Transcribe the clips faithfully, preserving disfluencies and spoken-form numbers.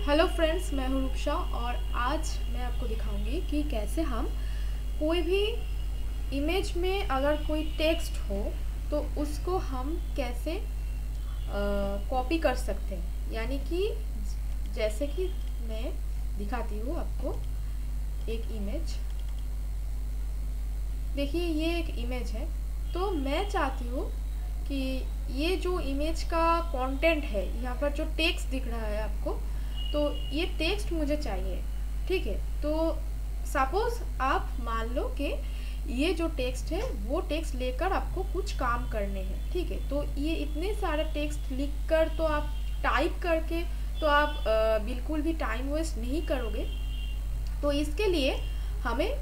Hello friends, मैं हूँ रूपशा और आज मैं आपको दिखाऊंगी कि कैसे हम कोई भी इमेज में अगर कोई टेक्स्ट हो तो उसको हम कैसे कॉपी कर सकते हैं। यानी कि जैसे कि मैं दिखाती हूँ आपको एक इमेज। देखिए, ये एक इमेज है। तो मैं चाहती हूँ कि ये जो इमेज का कंटेंट है, यहाँ पर जो टेक्स्ट दिख रहा है आपको, तो ये टेक्स्ट मुझे चाहिए। ठीक है, तो सपोज आप मान लो कि ये जो टेक्स्ट है वो टेक्स्ट लेकर आपको कुछ काम करने हैं। ठीक है, तो ये इतने सारे टेक्स्ट लिखकर तो आप टाइप करके तो आप आ, बिल्कुल भी टाइम वेस्ट नहीं करोगे। तो इसके लिए हमें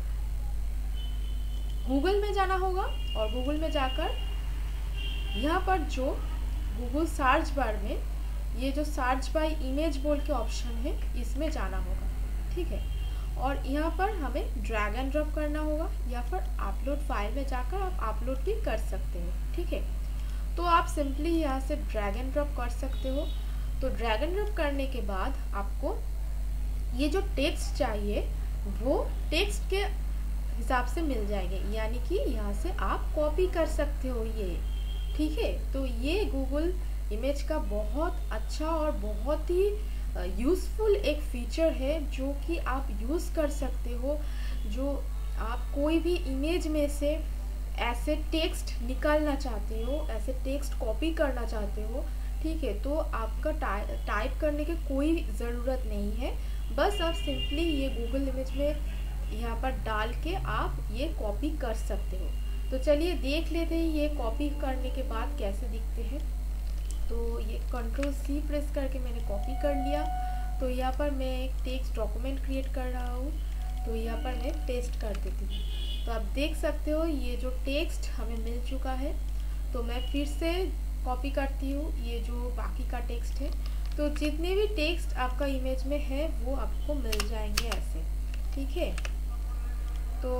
गूगल में जाना होगा और गूगल में जाकर यहाँ पर जो गूगल सर्च बार में ये जो सर्च बाय इमेज बोल के ऑप्शन है, इसमें जाना होगा। ठीक है, और यहाँ पर हमें ड्रैग एंड ड्रॉप करना होगा या फिर अपलोड फाइल में जाकर आप अपलोड भी कर सकते हो। ठीक है, तो आप सिंपली यहाँ से ड्रैग एंड ड्रॉप कर सकते हो। तो ड्रैग एंड ड्रॉप करने के बाद आपको ये जो टेक्स्ट चाहिए वो टेक्स्ट के हिसाब से मिल जाएंगे, यानी कि यहाँ से आप कॉपी कर सकते हो ये। ठीक है, तो ये गूगल इमेज का बहुत अच्छा और बहुत ही यूज़फुल एक फीचर है जो कि आप यूज़ कर सकते हो। जो आप कोई भी इमेज में से ऐसे टेक्स्ट निकालना चाहते हो, ऐसे टेक्स्ट कॉपी करना चाहते हो, ठीक है, तो आपका टाइ टाइप करने की कोई ज़रूरत नहीं है। बस आप सिंपली ये गूगल इमेज में यहाँ पर डाल के आप ये कॉपी कर सकते हो। तो चलिए देख लेते हैं ये कॉपी करने के बाद कैसे दिखते हैं। तो ये कंट्रोल सी प्रेस करके मैंने कॉपी कर लिया। तो यहाँ पर मैं एक टेक्स्ट डॉक्यूमेंट क्रिएट कर रहा हूँ, तो यहाँ पर मैं पेस्ट कर देती हूँ। तो आप देख सकते हो ये जो टेक्स्ट हमें मिल चुका है। तो मैं फिर से कॉपी करती हूँ ये जो बाकी का टेक्स्ट है। तो जितने भी टेक्स्ट आपका इमेज में है वो आपको मिल जाएंगे ऐसे। ठीक है, तो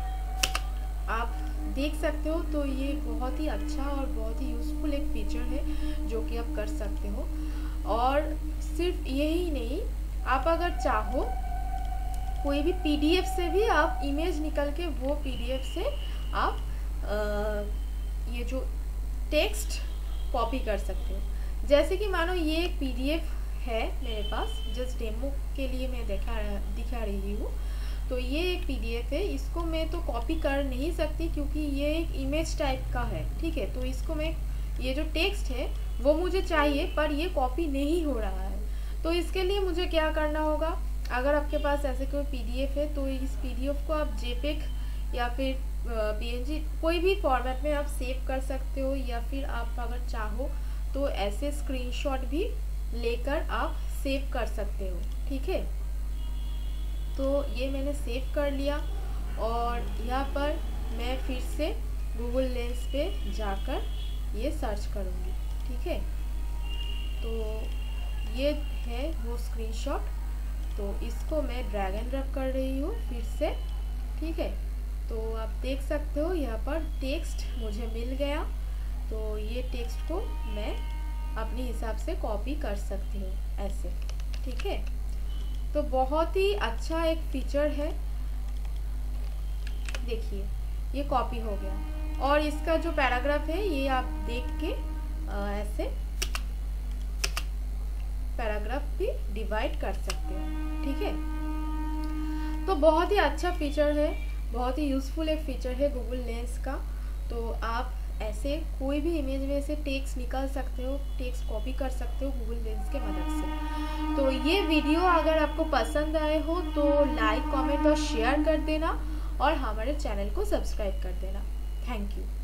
आप देख सकते हो। तो ये बहुत ही अच्छा और बहुत ही यूज़फुल एक फीचर है जो कि आप कर सकते हो। और सिर्फ यही नहीं, आप अगर चाहो कोई भी पीडीएफ से भी आप इमेज निकल के वो पीडीएफ से आप आ, ये जो टेक्स्ट कॉपी कर सकते हो। जैसे कि मानो ये एक पीडीएफ है मेरे पास, जस्ट डेमो के लिए मैं दिखा दिखा रही हूँ। तो ये एक पीडीएफ है, इसको मैं तो कॉपी कर नहीं सकती क्योंकि ये एक इमेज टाइप का है। ठीक है, तो इसको मैं ये जो टेक्स्ट है वो मुझे चाहिए पर ये कॉपी नहीं हो रहा है। तो इसके लिए मुझे क्या करना होगा, अगर आपके पास ऐसे कोई पीडीएफ है तो इस पीडीएफ को आप जेपेग या फिर पीएनजी कोई भी फॉर्मेट में आप सेव कर सकते हो, या फिर आप अगर चाहो तो ऐसे स्क्रीनशॉट भी लेकर आप सेव कर सकते हो। ठीक है, तो ये मैंने सेव कर लिया और यहाँ पर मैं फिर से गूगल लेंस पे जाकर ये सर्च करूँगी। ठीक है, तो ये है वो स्क्रीनशॉट। तो इसको मैं ड्रैग एंड ड्रॉप कर रही हूँ फिर से। ठीक है, तो आप देख सकते हो यहाँ पर टेक्स्ट मुझे मिल गया। तो ये टेक्स्ट को मैं अपने हिसाब से कॉपी कर सकती हूँ ऐसे। ठीक है, तो बहुत ही अच्छा एक फीचर है। देखिए ये कॉपी हो गया और इसका जो पैराग्राफ है ये आप देख के आ, ऐसे पैराग्राफ भी डिवाइड कर सकते हो। ठीक है, तो बहुत ही अच्छा फीचर है, बहुत ही यूज़फुल एक फीचर है गूगल लेंस का। तो आप ऐसे कोई भी इमेज में से टेक्स्ट निकाल सकते हो, टेक्स्ट कॉपी कर सकते हो गूगल लेंस के मदद से। तो ये वीडियो अगर आपको पसंद आए हो तो लाइक, कमेंट और शेयर कर देना और हमारे चैनल को सब्सक्राइब कर देना। Thank you.